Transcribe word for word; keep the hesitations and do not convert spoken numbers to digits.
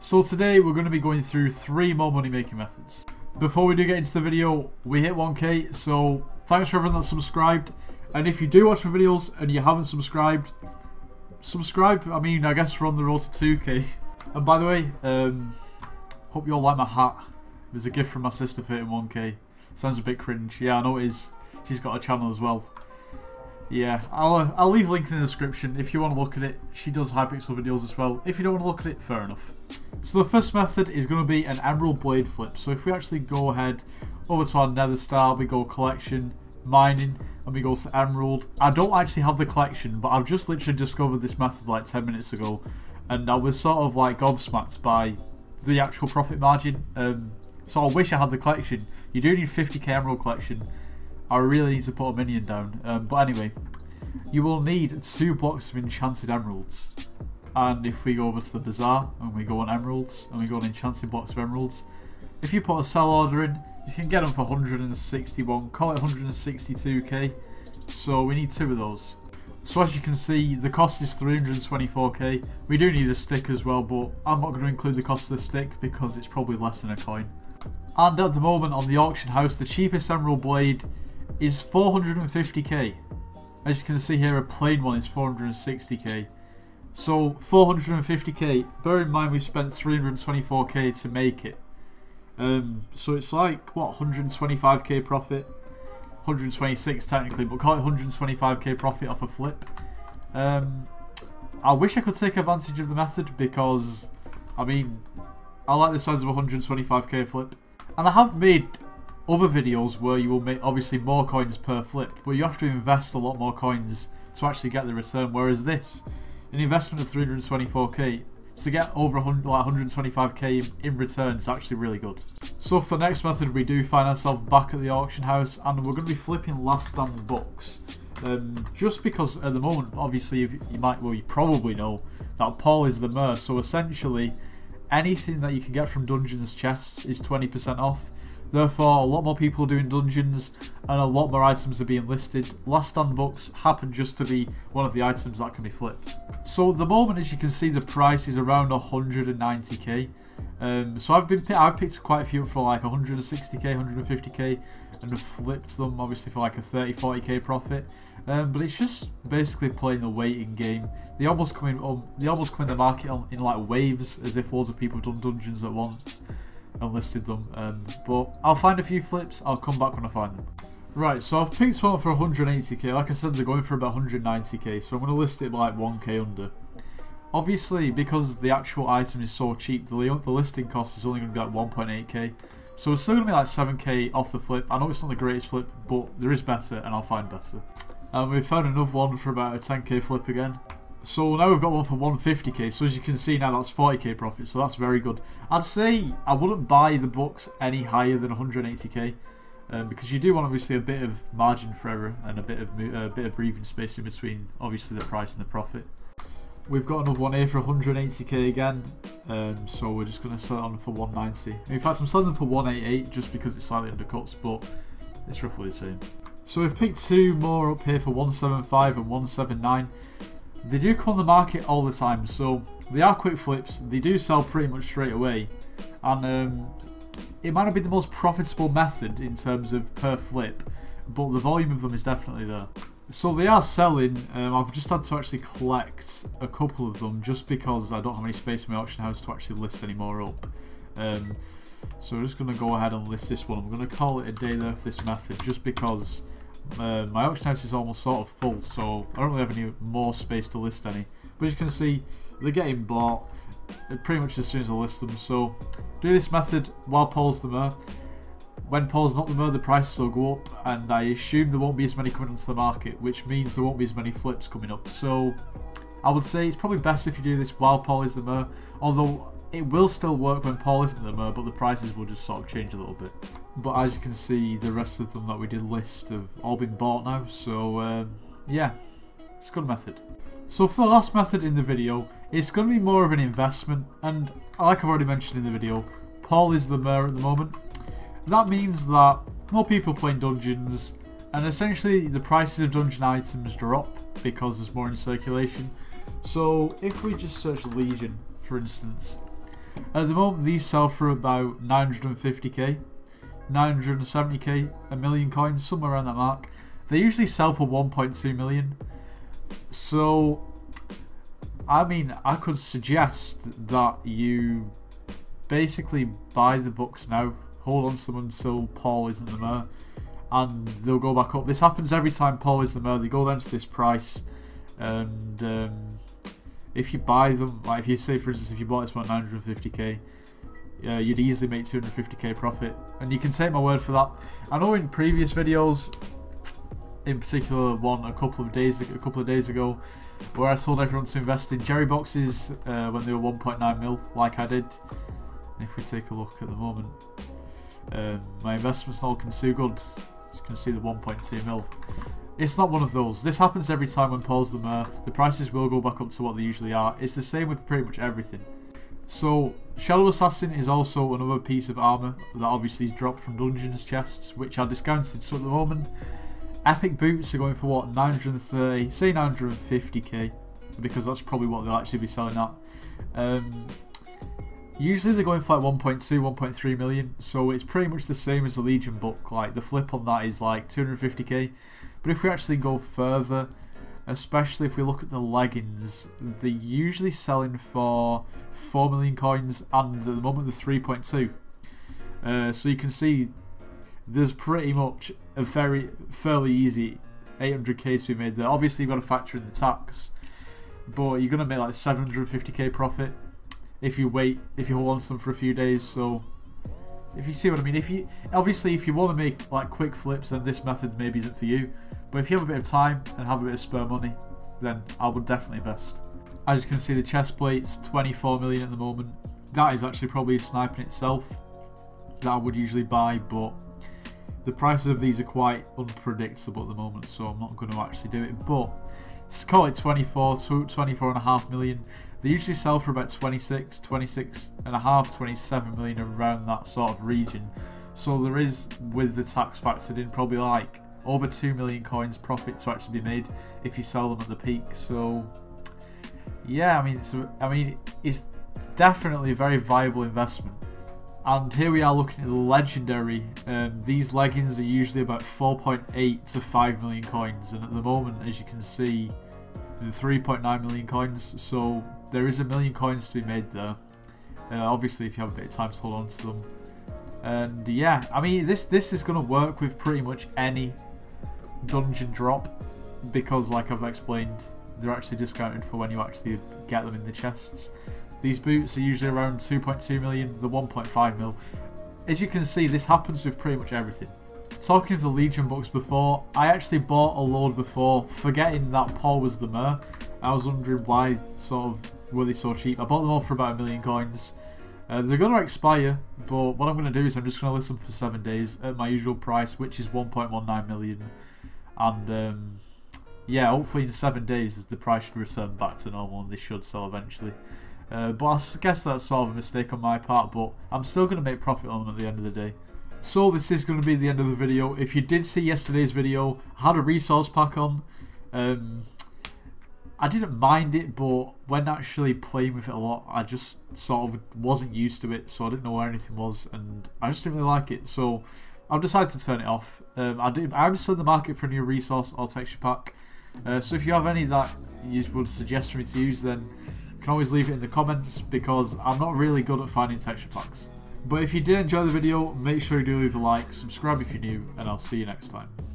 So today we're going to be going through three more money making methods. Before we do get into the video, we hit one K, so thanks for everyone that's subscribed. And if you do watch my videos and you haven't subscribed, subscribe. I mean, I guess we're on the road to two K. And by the way, um, hope you all like my hat. It was a gift from my sister for hitting one K. Sounds a bit cringe. Yeah, I know it is. She's got a channel as well. Yeah, I'll, uh, I'll leave a link in the description if you want to look at it. She does Hypixel videos as well. If you don't want to look at it, fair enough. So the first method is going to be an emerald blade flip. So if we actually go ahead over to our nether star, we go collection, mining, and we go to emerald. I don't actually have the collection, but I've just literally discovered this method like ten minutes ago. And I was sort of like gobsmacked by the actual profit margin. Um, so I wish I had the collection. You do need fifty K emerald collection. I really need to put a minion down. Um, but anyway, you will need two blocks of enchanted emeralds. And if we go over to the bazaar and we go on emeralds and we go on enchanted blocks of emeralds, if you put a sell order in, you can get them for one hundred sixty-one, call it one hundred sixty-two K. So we need two of those. So as you can see, the cost is three hundred twenty-four K. We do need a stick as well, but I'm not going to include the cost of the stick because it's probably less than a coin. And at the moment on the auction house, the cheapest emerald blade is four hundred fifty K. As you can see here, a plain one is four hundred sixty K. So four hundred fifty K, bear in mind we spent three hundred twenty-four K to make it. Um, so it's like, what, one hundred twenty-five K profit? one hundred twenty-six technically, but call it one hundred twenty-five K profit off a flip. Um, I wish I could take advantage of the method because, I mean, I like the size of a one hundred twenty-five K flip. And I have made other videos where you will make obviously more coins per flip, but you have to invest a lot more coins to actually get the return, whereas this, an investment of three hundred twenty-four K to get over one hundred twenty-five K in return is actually really good. So for the next method, we do find ourselves back at the auction house and we're going to be flipping last stand bucks. Um, just because at the moment, obviously you might, well you probably know that Paul is the mayor, so essentially anything that you can get from dungeons chests is twenty percent off. Therefore, a lot more people are doing dungeons and a lot more items are being listed. Last stand bucks happen just to be one of the items that can be flipped. So at the moment, as you can see, the price is around one hundred ninety K. Um, so I've been I've picked quite a few up for like one hundred sixty K, one hundred fifty K, and have flipped them obviously for like a thirty forty K profit. Um, but it's just basically playing the waiting game. They almost come in, um, they almost come in the market on, in like waves, as if loads of people have done dungeons at once and listed them. Um, but I'll find a few flips. I'll come back when I find them. Right, so I've picked one up for one hundred eighty K. Like I said, they're going for about one hundred ninety K, so I'm going to list it like one K under. Obviously, because the actual item is so cheap, the, the listing cost is only going to be like one point eight K. So it's still going to be like seven K off the flip. I know it's not the greatest flip, but there is better, and I'll find better. And we've found another one for about a ten K flip again. So now we've got one for one hundred fifty K, so as you can see now that's forty K profit, so that's very good. I'd say I wouldn't buy the books any higher than one hundred eighty K, um, because you do want obviously a bit of margin for error and a bit of a uh, bit of breathing space in between obviously the price and the profit. We've got another one here for one hundred eighty K again, um, so we're just going to sell it on for one ninety. In fact, I'm selling them for one eighty-eight just because it's slightly undercuts, but it's roughly the same. So we've picked two more up here for one seventy-five and one seventy-nine. They do come on the market all the time, so they are quick flips. They do sell pretty much straight away, and um, it might not be the most profitable method in terms of per flip, but the volume of them is definitely there. So they are selling. Um, I've just had to actually collect a couple of them just because I don't have any space in my auction house to actually list any more up. Um, so we're just going to go ahead and list this one. I'm going to call it a day there for this method just because Uh, my auction house is almost sort of full, so I don't really have any more space to list any. But as you can see, they're getting bought pretty much as soon as I list them. So do this method while Paul's the mayor. When Paul's not the mayor, the prices will go up, and I assume there won't be as many coming onto the market, which means there won't be as many flips coming up. So I would say it's probably best if you do this while Paul is the mayor, although it will still work when Paul isn't the mayor, but the prices will just sort of change a little bit. But as you can see, the rest of them that we did list have all been bought now, so um, yeah, it's a good method. So for the last method in the video, it's going to be more of an investment, and like I've already mentioned in the video, Paul is the mayor at the moment. That means that more people playing dungeons, and essentially the prices of dungeon items drop because there's more in circulation. So if we just search Legion, for instance, At the moment, these sell for about nine hundred fifty K, nine hundred seventy K, a million coins, somewhere around that mark. They usually sell for one point two million. So, I mean, I could suggest that you basically buy the books now, hold on to them until Paul isn't the mayor, and they'll go back up. This happens every time Paul is the mayor. They go down to this price, and um, if you buy them, like if you say for instance if you bought this one at nine hundred fifty K, uh, you'd easily make two hundred fifty K profit, and you can take my word for that. I know in previous videos, in particular one a couple of days a couple of days ago, where I told everyone to invest in Jerry boxes uh, when they were one point nine mil, like I did. And if we take a look at the moment, um, my investment's not looking too good. You can see the one point two mil. It's not one of those. This happens every time when Paul's the mayor. The prices will go back up to what they usually are. It's the same with pretty much everything. So, Shadow Assassin is also another piece of armour that obviously is dropped from Dungeons chests, which are discounted. So at the moment, Epic boots are going for what, nine hundred thirty, say nine hundred fifty K, because that's probably what they'll actually be selling at. Um, usually they're going for like one point two, one point three million, so it's pretty much the same as the Legion book. Like the flip on that is like two hundred fifty K. But if we actually go further, especially if we look at the leggings, they're usually selling for four million coins, and at the moment they're three point two. Uh, so you can see there's pretty much a very fairly easy eight hundred K to be made there. Obviously you've got to factor in the tax, but you're going to make like seven hundred fifty K profit if you wait, if you hold on to them for a few days. So if you see what I mean, if you obviously if you want to make like quick flips, then this method maybe isn't for you. But if you have a bit of time and have a bit of spare money, then I would definitely invest. As you can see, the chest plate's twenty-four million at the moment. That is actually probably a snipe in itself that I would usually buy, but the prices of these are quite unpredictable at the moment, so I'm not going to actually do it. But let's call it twenty-four, twenty-four and a half million. They usually sell for about twenty-six, twenty-six and a half, twenty-seven million, around that sort of region. So there is, with the tax factored in, probably like over two million coins profit to actually be made if you sell them at the peak. So yeah, I mean, it's, I mean, it's definitely a very viable investment. And here we are looking at the legendary. Um, these leggings are usually about four point eight to five million coins, and at the moment, as you can see, the three point nine million coins. So there is a million coins to be made there. Uh, obviously, if you have a bit of time to hold on to them. And yeah, I mean, this this is going to work with pretty much any dungeon drop, because like I've explained, they're actually discounted for when you actually get them in the chests. These boots are usually around two point two million, the one point five mil. As you can see, this happens with pretty much everything. Talking of the Legion books before, I actually bought a load before, forgetting that Paul was the mayor. I was wondering why sort of were they so cheap. I bought them all for about a million coins. Uh, they're going to expire, but what I'm going to do is I'm just going to list them for seven days at my usual price, which is one point one nine million. And um, yeah, hopefully in seven days the price should return back to normal and they should sell eventually. Uh, but I guess that's sort of a mistake on my part, but I'm still going to make profit on them at the end of the day. So this is going to be the end of the video. If you did see yesterday's video, I had a resource pack on. Um, I didn't mind it, but when actually playing with it a lot, I just sort of wasn't used to it, so I didn't know where anything was, and I just didn't really like it. So I've decided to turn it off. Um, I did, I'm still in the market for a new resource or texture pack. Uh, so if you have any that you would suggest for me to use, then you can always leave it in the comments, because I'm not really good at finding texture packs. But if you did enjoy the video, make sure you do leave a like, subscribe if you're new, and I'll see you next time.